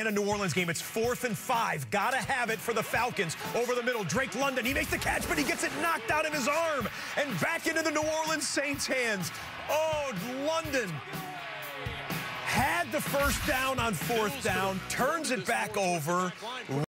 In a New Orleans game, it's 4th and 5. Gotta have it for the Falcons. Over the middle, Drake London. He makes the catch, but he gets it knocked out of his arm. And back into the New Orleans Saints' hands. Oh, London had the first down on 4th down, turns it back over.